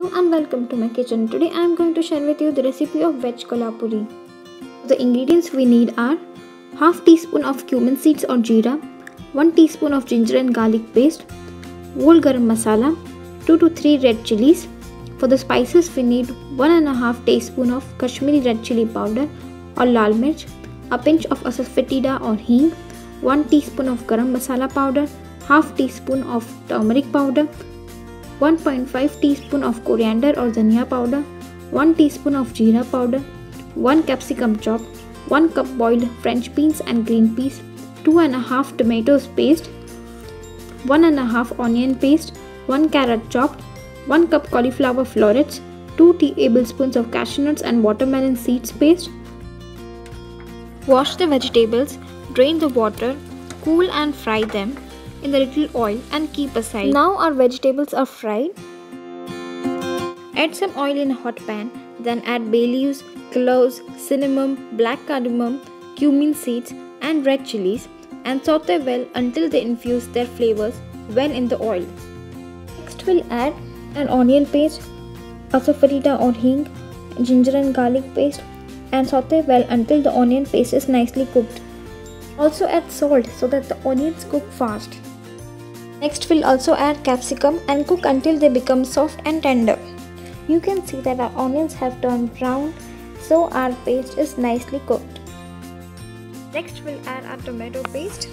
Hello and welcome to my kitchen. Today I am going to share with you the recipe of Veg Kolhapuri. The ingredients we need are half teaspoon of cumin seeds or jeera, 1 teaspoon of ginger and garlic paste, whole garam masala, 2 to 3 red chillies. For the spices we need 1.5 teaspoon of Kashmiri red chilli powder or lal mirch, a pinch of asafoetida or hing, 1 teaspoon of garam masala powder, half teaspoon of turmeric powder, 1.5 teaspoon of coriander or dhania powder, 1 teaspoon of jeera powder, 1 capsicum chopped, 1 cup boiled French beans and green peas, 2.5 tomatoes paste, 1.5 onion paste, 1 carrot chopped, 1 cup cauliflower florets, 2 tablespoons of cashew nuts and watermelon seeds paste. Wash the vegetables, drain the water, cool and fry them in the little oil and keep aside. Now our vegetables are fried. Add some oil in a hot pan, then add bay leaves, cloves, cinnamon, black cardamom, cumin seeds and red chillies and saute well until they infuse their flavors well in the oil. Next we'll add an onion paste, asafoetida or hing, ginger and garlic paste and saute well until the onion paste is nicely cooked. Also add salt so that the onions cook fast. Next we'll also add capsicum and cook until they become soft and tender. You can see that our onions have turned brown, so our paste is nicely cooked. Next we'll add our tomato paste.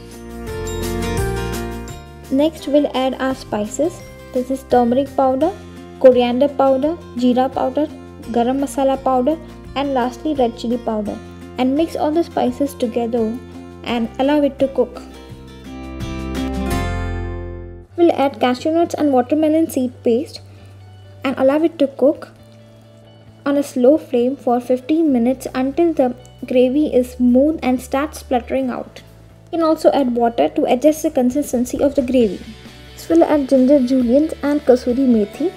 Next we'll add our spices. This is turmeric powder, coriander powder, jeera powder, garam masala powder and lastly red chilli powder, and mix all the spices together and allow it to cook. We'll add cashew nuts and watermelon seed paste and allow it to cook on a slow flame for 15 minutes until the gravy is smooth and starts spluttering out. You can also add water to adjust the consistency of the gravy. Next we'll add ginger juliens and Kasoori methi.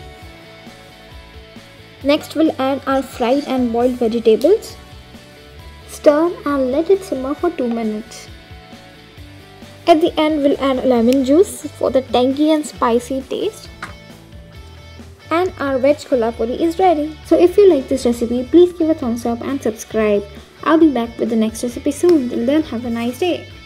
Next we'll add our fried and boiled vegetables. Stir and let it simmer for 2 minutes. At the end we'll add lemon juice for the tangy and spicy taste. And our Veg Kolhapuri is ready. So if you like this recipe, please give a thumbs up and subscribe. I'll be back with the next recipe soon. Till then, have a nice day.